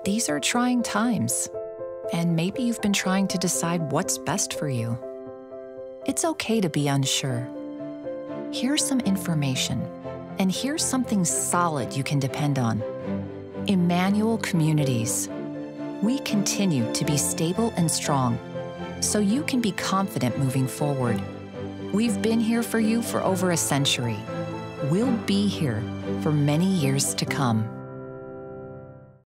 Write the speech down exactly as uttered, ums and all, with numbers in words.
These are trying times, and maybe you've been trying to decide what's best for you. It's okay to be unsure. Here's some information, and here's something solid you can depend on. Immanuel Communities. We continue to be stable and strong, so you can be confident moving forward. We've been here for you for over a century. We'll be here for many years to come.